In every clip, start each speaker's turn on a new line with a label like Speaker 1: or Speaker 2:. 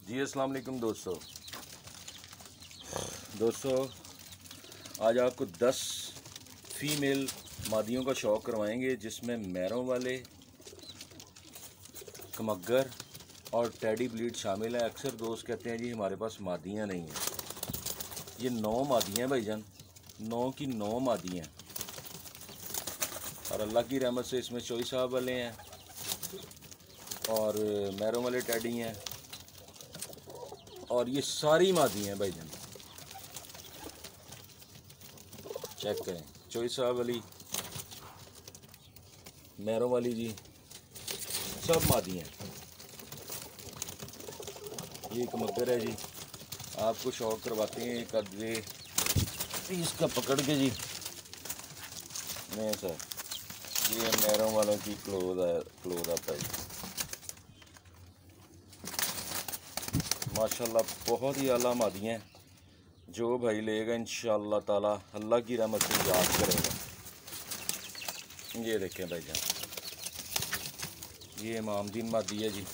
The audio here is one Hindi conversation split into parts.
Speaker 1: जी अस्सलाम वालेकुम दोस्तों आज आपको 10 फीमेल मादियों का शौक़ करवाएंगे जिसमें मैरों वाले, कमग्गर और टेडी ब्लीड शामिल है। अक्सर दोस्त कहते हैं जी हमारे पास मादियाँ नहीं हैं। ये 9 मादियाँ भाईजान, 9 की 9 मादियाँ और अल्लाह की रहमत से इसमें चोई साहब वाले हैं और मैरों वाले टेडी हैं और ये सारी मादी हैं भाईजान। चेक करें, चोई साहब वाली, मैरों वाली जी, सब मादी हैं। ये एक मगर है जी, आपको शौक करवाते हैं एक आधे पीस का पकड़ के जी। नहीं सर, ये मैरों वालों की क्लोज आता है। माशाल्लाह बहुत ही आला मादियाँ हैं। जो भाई लेगा इंशाअल्लाह ताला अल्लाह की रहमत से याद करेगा। ये देखें भाईजान, ये इमामदीन मादी है जी,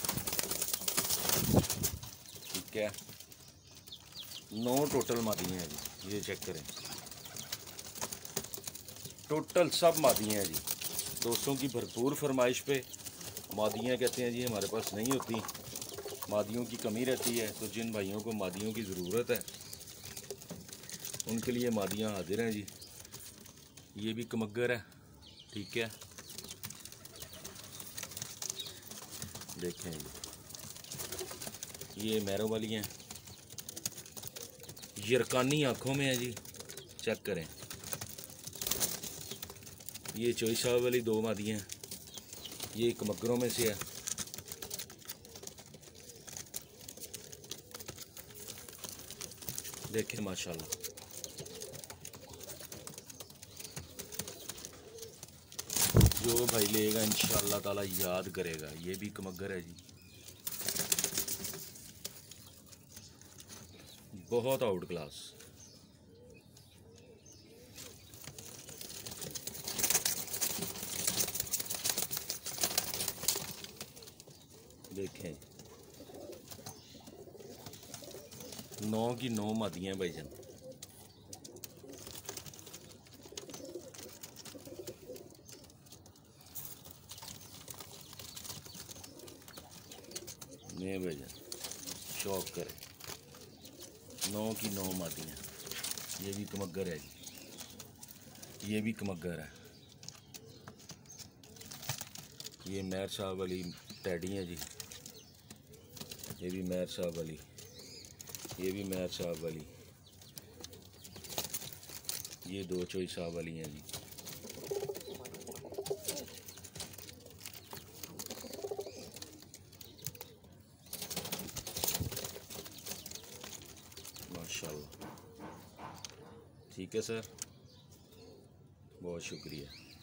Speaker 1: ठीक है। 9 टोटल मादियाँ हैं जी, ये चेक करें, टोटल सब मादियाँ हैं जी। दोस्तों की भरपूर फरमाइश पे मादियाँ कहते हैं जी हमारे पास नहीं होती, मादियों की कमी रहती है। तो जिन भाइयों को मादियों की ज़रूरत है उनके लिए मादियाँ हाजिर हैं जी। ये भी कमग्गर है, ठीक है। देखें जी, ये मैरों वाली हैं, यरकानी आँखों में है जी, चेक करें। ये चोई साहब वाली 2 मादियाँ हैं, ये कमग्गरों में से है। देखें माशाल्लाह, जो भाई लेगा इंशाअल्लाह ताला याद करेगा। ये भी कमग्गर है जी, बहुत आउट क्लास। देखें 9 की 9 मादियाँ हैं भाईजान। नहीं भाईजान, शौक करें, 9 की 9 मादियाँ। ये भी कमग्गर है जी, ये भी कमग्गर है। ये मैर साहब वाली टैडी है जी, ये भी मैर साहब वाली, ये भी मैर साहब वाली, ये 2 चोई साहब वाली हैं जी। माशाल्लाह, ठीक है सर, बहुत शुक्रिया।